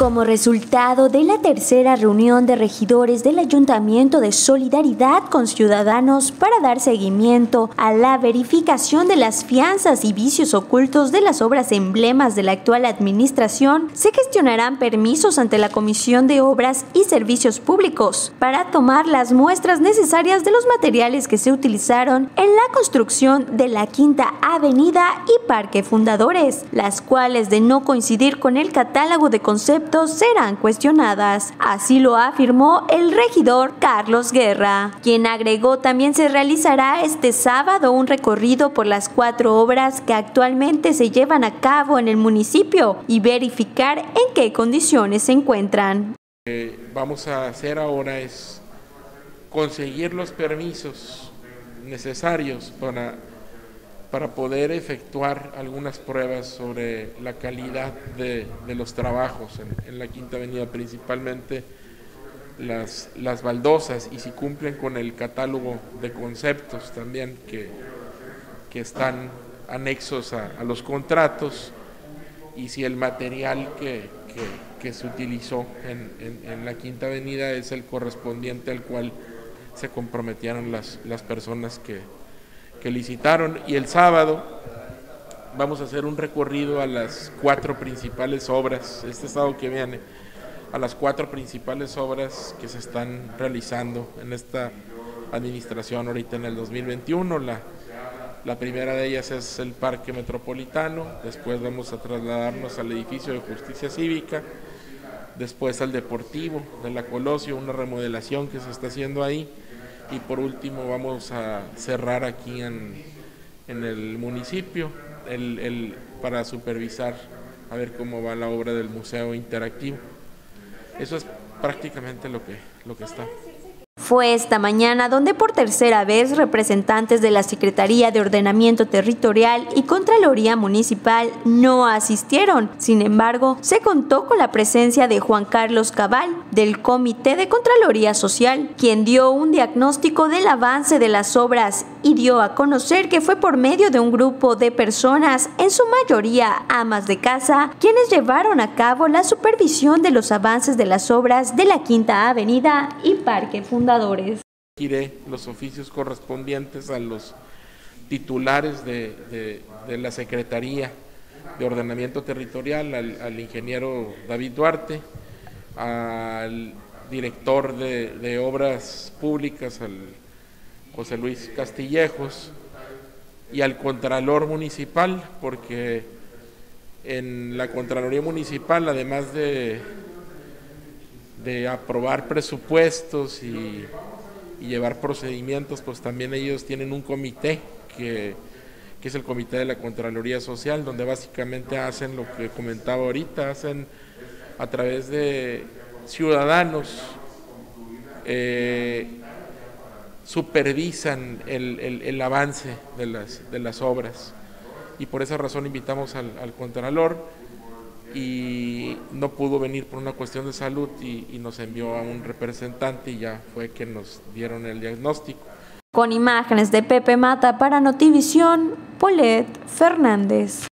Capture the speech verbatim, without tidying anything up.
Como resultado de la tercera reunión de regidores del Ayuntamiento de Solidaridad con Ciudadanos para dar seguimiento a la verificación de las fianzas y vicios ocultos de las obras emblemas de la actual administración, se gestionarán permisos ante la Comisión de Obras y Servicios Públicos para tomar las muestras necesarias de los materiales que se utilizaron en la construcción de la Quinta Avenida y Parque Fundadores, las cuales, de no coincidir con el catálogo de conceptos, serán cuestionadas. Así lo afirmó el regidor Carlos Guerra, quien agregó también se realizará este sábado un recorrido por las cuatro obras que actualmente se llevan a cabo en el municipio y verificar en qué condiciones se encuentran. Lo que vamos a hacer ahora es conseguir los permisos necesarios para para poder efectuar algunas pruebas sobre la calidad de, de los trabajos en, en la Quinta Avenida, principalmente las, las baldosas, y si cumplen con el catálogo de conceptos también que, que están anexos a, a los contratos, y si el material que, que, que se utilizó en, en, en la Quinta Avenida es el correspondiente al cual se comprometieron las, las personas que que licitaron. Y el sábado vamos a hacer un recorrido a las cuatro principales obras, este sábado que viene, a las cuatro principales obras que se están realizando en esta administración ahorita en el dos mil veintiuno. La, la primera de ellas es el Parque Metropolitano, después vamos a trasladarnos al edificio de Justicia Cívica, después al Deportivo de la Colosio, una remodelación que se está haciendo ahí, y por último vamos a cerrar aquí en, en el municipio el, el, para supervisar a ver cómo va la obra del Museo Interactivo. Eso es prácticamente lo que, lo que está. Fue esta mañana donde por tercera vez representantes de la Secretaría de Ordenamiento Territorial y Contraloría Municipal no asistieron. Sin embargo, se contó con la presencia de Juan Carlos Cabal, del Comité de Contraloría Social, quien dio un diagnóstico del avance de las obras y dio a conocer que fue por medio de un grupo de personas, en su mayoría amas de casa, quienes llevaron a cabo la supervisión de los avances de las obras de la Quinta Avenida y Parque Fundadores. Iré los oficios correspondientes a los titulares de, de, de la Secretaría de Ordenamiento Territorial, al, al ingeniero David Duarte, al director de, de Obras Públicas, al José Luis Castillejos, y al Contralor Municipal, porque en la Contraloría Municipal, además de de aprobar presupuestos y, y llevar procedimientos, pues también ellos tienen un comité que, que es el Comité de la Contraloría Social, donde básicamente hacen lo que comentaba ahorita, hacen a través de ciudadanos, eh, supervisan el, el, el avance de las, de las obras, y por esa razón invitamos al, al Contralor, y no pudo venir por una cuestión de salud y, y nos envió a un representante y ya fue que nos dieron el diagnóstico. Con imágenes de Pepe Mata para Notivisión, Polet Fernández.